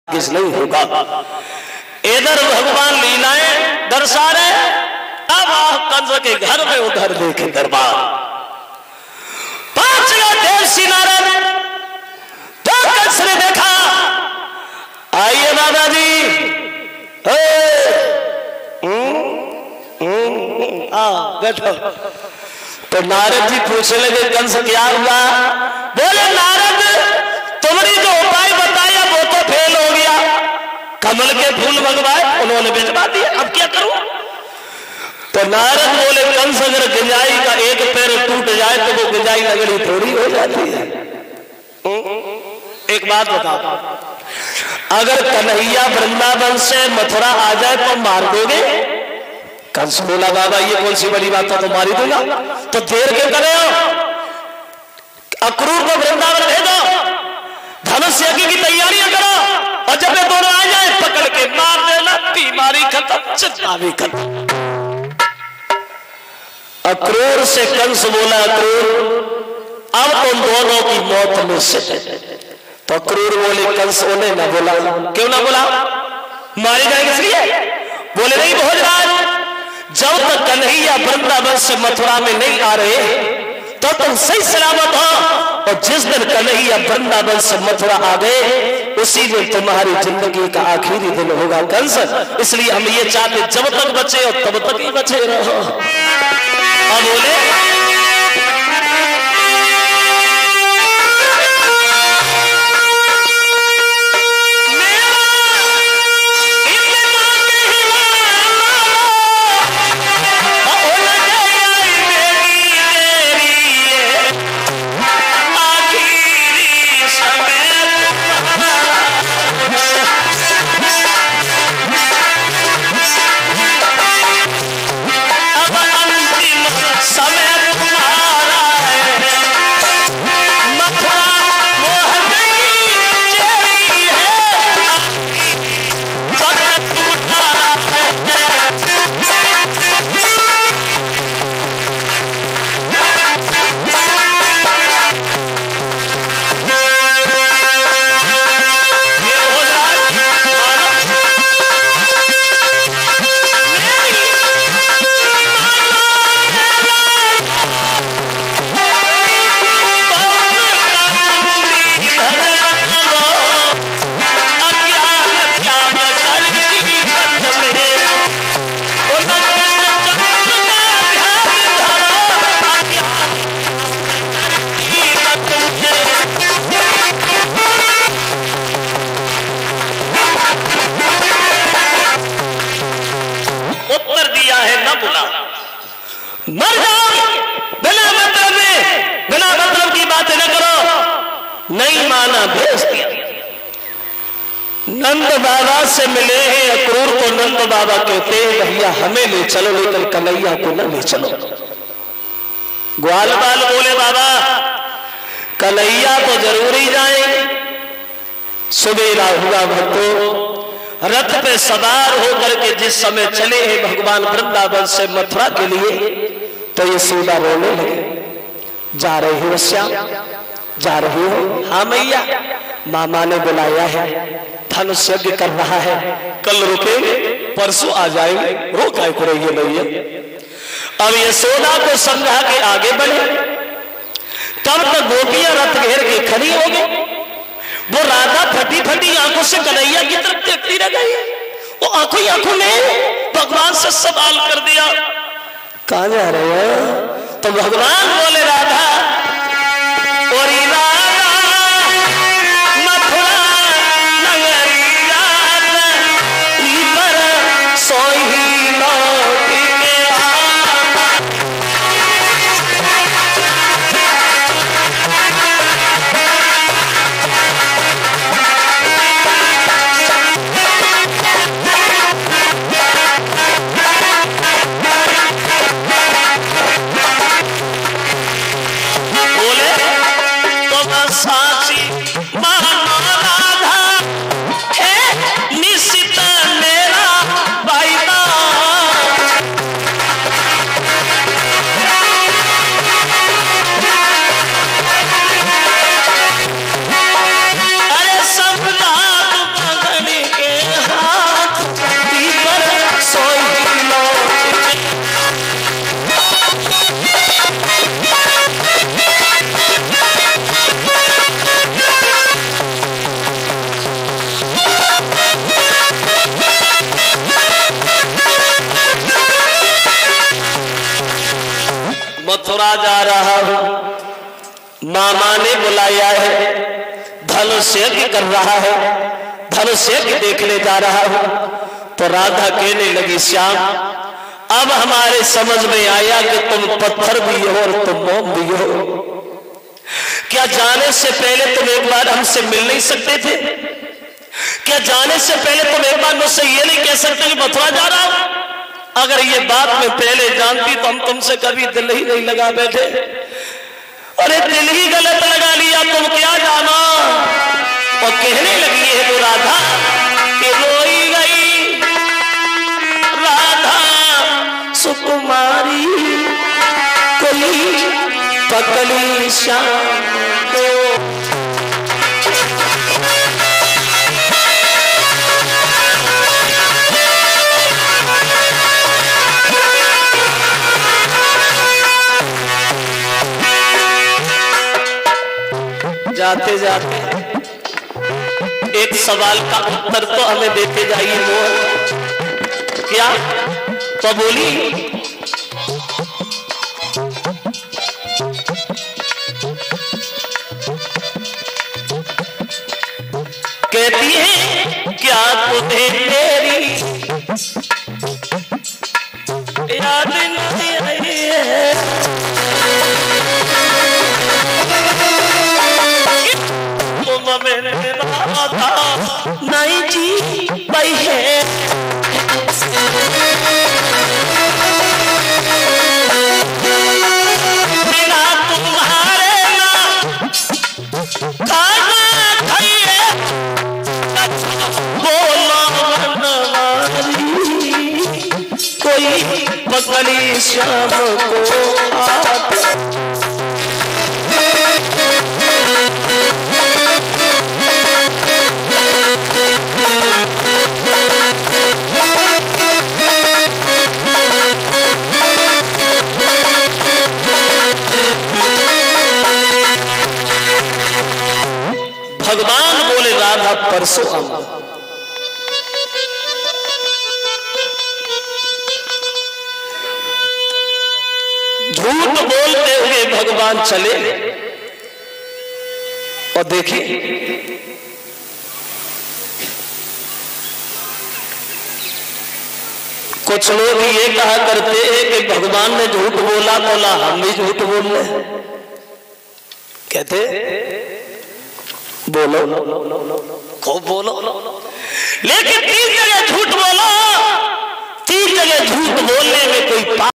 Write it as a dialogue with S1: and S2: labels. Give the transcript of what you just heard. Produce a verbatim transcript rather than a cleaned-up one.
S1: किस नहीं होगा। इधर भगवान लीलाएं दर्शा रहे, अब कंस के घर में उधर देखे दरबार। पांच देव नारद तो कंस ने देखा, आइए बाबा जी, आ बैठो। तो नारद जी पूछने लगे कंस क्या हुआ? बोले नारद तुम्हारी जो उपाय बताया वो तो फेल हो गया, कमल के फूल भगवाए उन्होंने भिजवा दिया, अब क्या करूं? तो नारद बोले कंस अगर गंजाई का एक पैर टूट जाए तो वो गंजाई लगड़ी थोड़ी हो जाती है। एक बात बताओ, अगर कन्हैया वृंदावन से मथुरा आ जाए तो मार दोगे? कंस बोला बाबा ये कौन सी बड़ी बात है, तो मारी दूंगा। तो देर क्यों करे हो, अक्रूर को वृंदावन भेजो, धनुष यज्ञ की तैयारियां करो, और जब ये दोनों आ जाए पकड़ के मार देना, बीमारी खत्म, चिंता भी खत्म। अक्रूर से कंस बोला अक्रूर अब तुम दोनों की मौत निश्चित है। तो अक्रूर बोले कंस उन्हें ना बोला, क्यों ना बोला, मारे जाएंगे इसलिए? बोले नहीं भोजराज, जब तक कन्हैया वृंदावन से मथुरा में नहीं आ रहे तो तुम सही सलामत हो, और जिस दिन कन्हैया वृंदावन से मथुरा आ गए उसी दिन तुम्हारी जिंदगी का आखिरी दिन होगा कंस। इसलिए हम ये चाहते जब तक बचे हो तब तक ही बचे रहो। अब बोले मर जाओ, बिना मतलब में, बिना मतलब की बातें न करो। नहीं माना, भेज दिया। नंद बाबा से मिले हैं अक्रूर को, नंद बाबा कहते हैं भैया हमें ले चलो, लेकिन कन्हैया को न ले चलो। ग्वाल बाल बोले बाबा कन्हैया तो जरूर ही जाएंगे। सुबेरा हुआ भक्तों, रथ पे सवार होकर के जिस समय चले हैं भगवान वृंदावन से मथुरा के लिए, तो ये यशोदा रोने लगे। जा रही हो श्याम, जा रही हो? हाँ मैया, मामा ने बुलाया है, धनुष यज्ञ कर रहा है, कल रुकेंगे परसों आ जाएंगे, रो काय को रही है मैया। अब यशोदा को समझा के आगे बढ़े, तब तक गोपियां रथ घेर के खड़ी हो गई। वो राधा फटी फटी आंखों से कन्हैया की तरफ देखती रह गई। वो आंखों ही आंखों में भगवान से सवाल कर दिया, कहां जा रहे हो? तो भगवान बोले राधा और राधा मथुरा नगरिया पर सोई लौट के आ। मथुरा जा रहा हूं, मामा ने बुलाया है, धनुष यज्ञ कर रहा है, धनुष यज्ञ देखने जा रहा हूं। तो राधा कहने लगी श्याम अब हमारे समझ में आया कि तुम पत्थर भी हो और तुम मोम भी हो। क्या जाने से पहले तुम एक बार हमसे मिल नहीं सकते थे? क्या जाने से पहले तुम एक बार मुझसे ये नहीं कह सकते कि मथुरा जा रहा हूं? अगर ये बात मैं पहले जानती तो हम तुमसे कभी दिल ही नहीं लगा बैठे। अरे दिल ही गलत लगा लिया, तुम क्या जाना। और कहने लगी है वो राधा कि रोई गई राधा सुकुमारी, कोई पकड़ी शाम को। जाते जाते एक सवाल का उत्तर तो हमें देते जाइए मोहन। क्या? तो बोली कहती है क्या तुम्हें मेरी याद नहीं आई है? मैंने नहीं जी भाई है, बिना तुम्हारे ना खाना खाइए बोलो कोई पकड़ी शाम को आते। भगवान बोले राधा परसों आना। झूठ बोलते हुए भगवान चले और देखिए कुछ लोग ये कहा करते हैं कि भगवान ने झूठ बोला बोला हम भी झूठ बोल रहे। कहते बोलो खूब बोलो, लेकिन